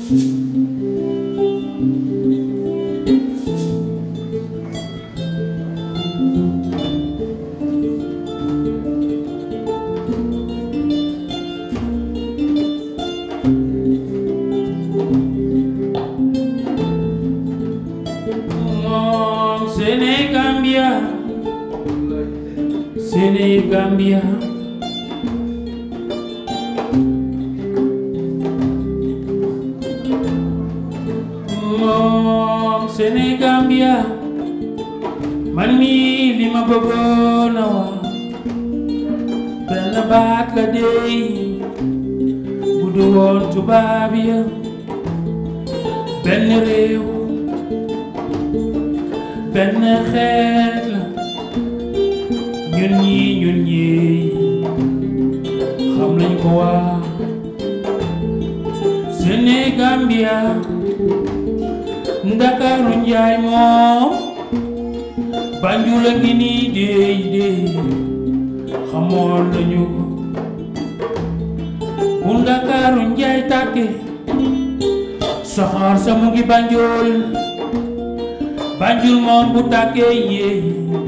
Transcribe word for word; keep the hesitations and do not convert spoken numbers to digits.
Senegambia, Senegambia, Mom Senegambia, man mi li ma bëggoon a wax benn baat la dey bu du woon tubaab ya benn réew benn xeet la ñun ñi ñun ñi xam nañ ko waa Senegambia Ndakaaru njaay moom Banjul a ngi nii déey déey xamoon nañu ko bu Ndakaaru njaay tàkke saxaar sa mu ngi Banjul Banjul moom bu tàkkee yéey